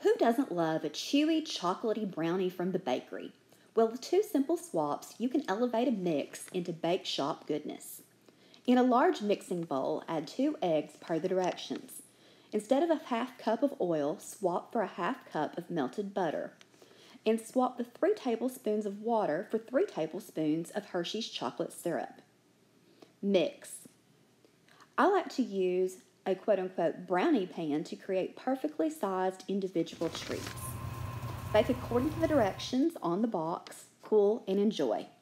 Who doesn't love a chewy, chocolatey brownie from the bakery? Well, with two simple swaps, you can elevate a mix into bake shop goodness. In a large mixing bowl, add 2 eggs per the directions. Instead of a half cup of oil, swap for a half cup of melted butter. And swap the 3 tablespoons of water for 3 tablespoons of Hershey's chocolate syrup. Mix. I like to use a quote-unquote brownie pan to create perfectly sized individual treats. Bake according to the directions on the box. Cool and enjoy.